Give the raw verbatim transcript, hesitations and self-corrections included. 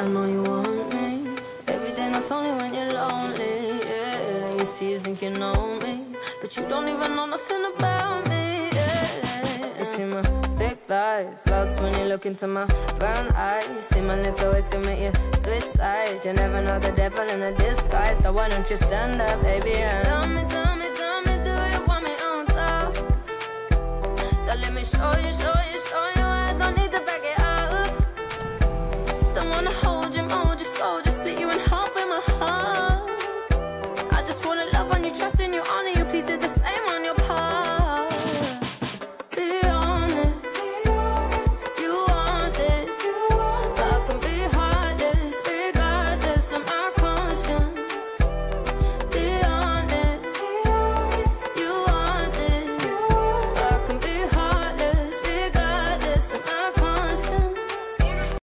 I know you want me every day, not only when you're lonely. Yeah, you see, you think you know me, but you don't even know nothing about me. Yeah, you see my thick thighs, lost when you look into my brown eyes. See my little ways can make you switch sides. You never know the devil in a disguise, so why don't you stand up, baby? And tell me, tell me, tell me, do you want me on top? So let me show you, show you, show you. I don't need to back it up. Don't wanna hold